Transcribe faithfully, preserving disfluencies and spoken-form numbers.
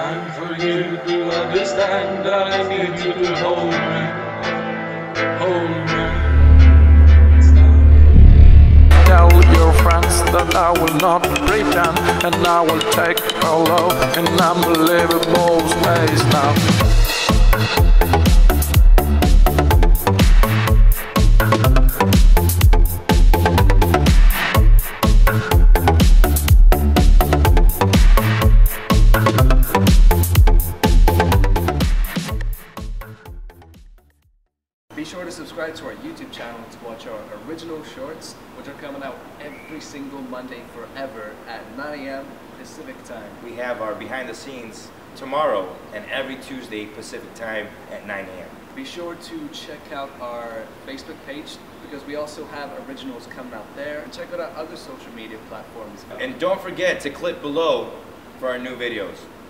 time for you to understand. I need you to hold me, hold me. Tell your friends that I will not pretend, and I will take our love in unbelievable ways now. Be sure to subscribe to our YouTube channel to watch our original shorts, which are coming out every single Monday forever at nine A M Pacific time. We have our behind the scenes tomorrow and every Tuesday Pacific time at nine A M Be sure to check out our Facebook page because we also have originals coming out there. And check out our other social media platforms. And don't forget to click below for our new videos.